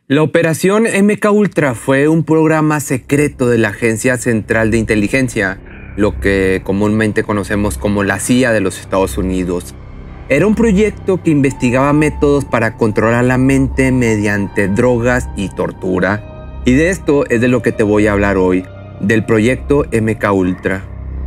La Operación MK Ultra fue un programa secreto de la Agencia Central de Inteligencia, lo que comúnmente conocemos como la CIA de los Estados Unidos. Era un proyecto que investigaba métodos para controlar la mente mediante drogas y tortura. Y de esto es de lo que te voy a hablar hoy, del proyecto MK Ultra.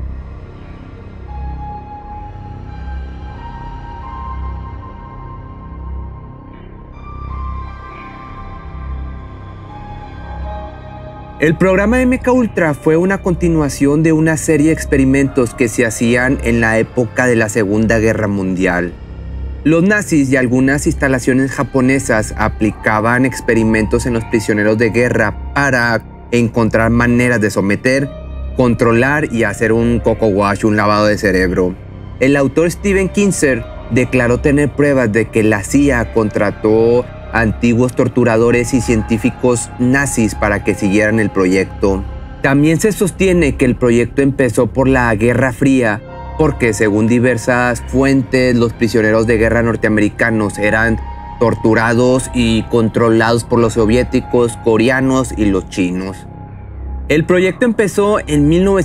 El programa MK Ultra fue una continuación de una serie de experimentos que se hacían en la época de la Segunda Guerra Mundial. Los nazis y algunas instalaciones japonesas aplicaban experimentos en los prisioneros de guerra para encontrar maneras de someter, controlar y hacer un coco wash, un lavado de cerebro. El autor Stephen Kinzer declaró tener pruebas de que la CIA contrató antiguos torturadores y científicos nazis para que siguieran el proyecto. También se sostiene que el proyecto empezó por la Guerra Fría, porque según diversas fuentes, los prisioneros de guerra norteamericanos eran torturados y controlados por los soviéticos, coreanos y los chinos. El proyecto empezó en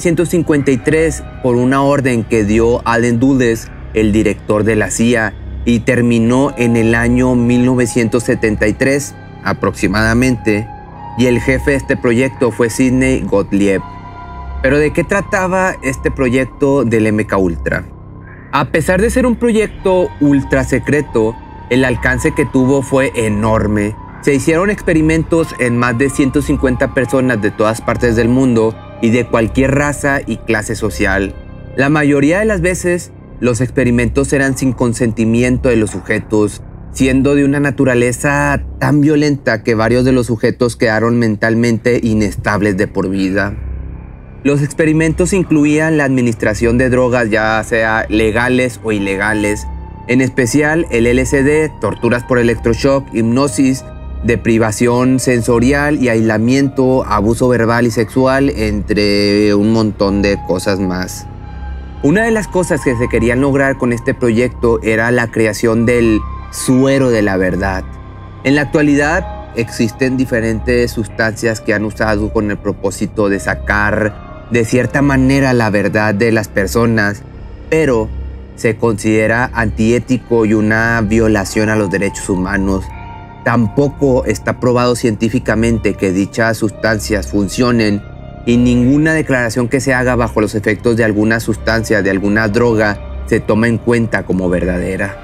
1953 por una orden que dio Allen Dulles, el director de la CIA, y terminó en el año 1973 aproximadamente, y el jefe de este proyecto fue Sidney Gottlieb. Pero ¿de qué trataba este proyecto del MK Ultra? A pesar de ser un proyecto ultra secreto, el alcance que tuvo fue enorme. Se hicieron experimentos en más de 150 personas de todas partes del mundo y de cualquier raza y clase social. La mayoría de las veces, los experimentos eran sin consentimiento de los sujetos, siendo de una naturaleza tan violenta que varios de los sujetos quedaron mentalmente inestables de por vida. Los experimentos incluían la administración de drogas, ya sea legales o ilegales, en especial el LSD, torturas por electroshock, hipnosis, deprivación sensorial y aislamiento, abuso verbal y sexual, entre un montón de cosas más. Una de las cosas que se querían lograr con este proyecto era la creación del suero de la verdad. En la actualidad existen diferentes sustancias que han usado con el propósito de sacar de cierta manera la verdad de las personas, pero se considera antiético y una violación a los derechos humanos. Tampoco está probado científicamente que dichas sustancias funcionen, y ninguna declaración que se haga bajo los efectos de alguna sustancia, de alguna droga, se toma en cuenta como verdadera.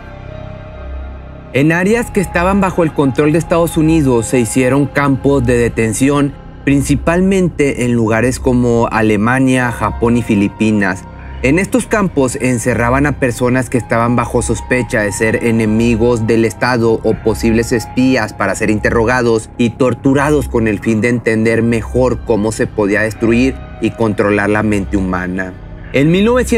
En áreas que estaban bajo el control de Estados Unidos se hicieron campos de detención, principalmente en lugares como Alemania, Japón y Filipinas. En estos campos encerraban a personas que estaban bajo sospecha de ser enemigos del Estado o posibles espías para ser interrogados y torturados con el fin de entender mejor cómo se podía destruir y controlar la mente humana. En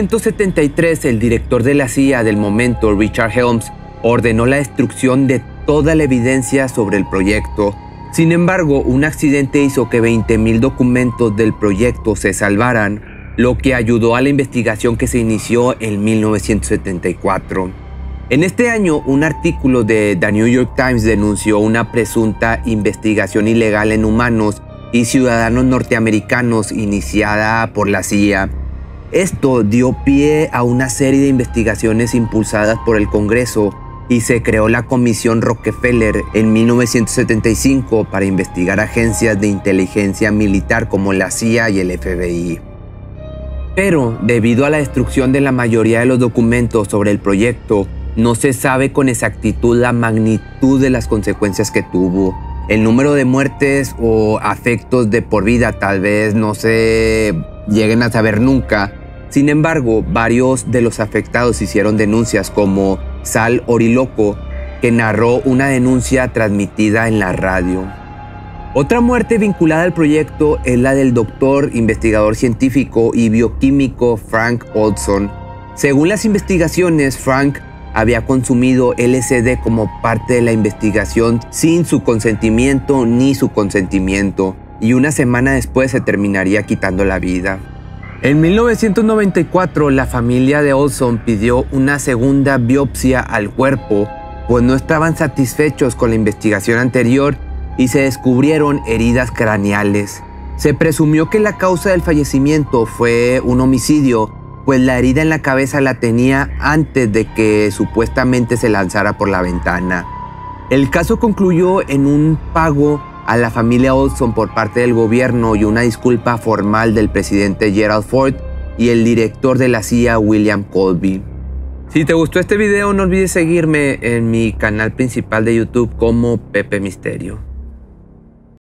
1973, el director de la CIA del momento, Richard Helms, ordenó la destrucción de toda la evidencia sobre el proyecto. Sin embargo, un accidente hizo que 20,000 documentos del proyecto se salvaran, lo que ayudó a la investigación que se inició en 1974. En este año, un artículo de The New York Times denunció una presunta investigación ilegal en humanos y ciudadanos norteamericanos iniciada por la CIA. Esto dio pie a una serie de investigaciones impulsadas por el Congreso y se creó la Comisión Rockefeller en 1975 para investigar agencias de inteligencia militar como la CIA y el FBI. Pero, debido a la destrucción de la mayoría de los documentos sobre el proyecto, no se sabe con exactitud la magnitud de las consecuencias que tuvo. El número de muertes o afectos de por vida tal vez no se lleguen a saber nunca. Sin embargo, varios de los afectados hicieron denuncias, como Sal Oriloco, que narró una denuncia transmitida en la radio. Otra muerte vinculada al proyecto es la del doctor, investigador científico y bioquímico Frank Olson. Según las investigaciones, Frank había consumido LSD como parte de la investigación sin su consentimiento ni su consentimiento, y una semana después se terminaría quitando la vida. En 1994, la familia de Olson pidió una segunda biopsia al cuerpo, pues no estaban satisfechos con la investigación anterior y se descubrieron heridas craneales. Se presumió que la causa del fallecimiento fue un homicidio, pues la herida en la cabeza la tenía antes de que supuestamente se lanzara por la ventana. El caso concluyó en un pago a la familia Olson por parte del gobierno y una disculpa formal del presidente Gerald Ford y el director de la CIA, William Colby. Si te gustó este video, no olvides seguirme en mi canal principal de YouTube como Pepe Misterio.